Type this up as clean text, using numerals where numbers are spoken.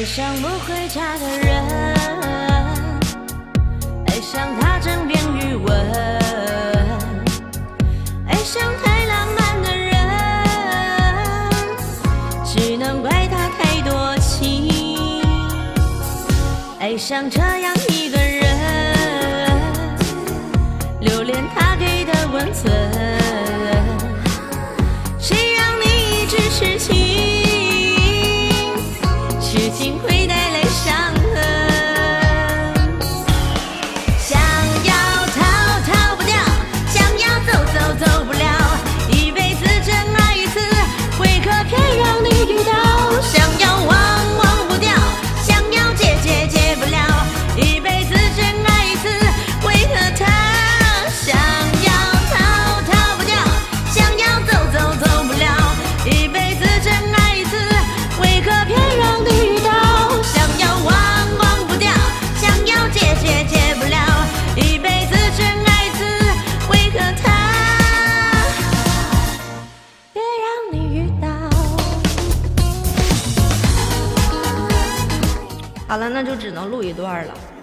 爱上不回家的人，爱上他枕边余温，爱上太浪漫的人，只能怪他太多情。爱上这样一个人，留恋他给的温存，谁让你一直痴情？痴情会带来伤痕，想要逃逃不掉，想要走走走不了，一辈子真爱一次，为何偏让你遇到？想要忘忘不掉，想要戒戒戒不了，一辈子真爱一次，为何他？想要逃逃不掉，想要走走走不了，一辈子真爱一次，为何偏让你？好了，那就只能录一段了。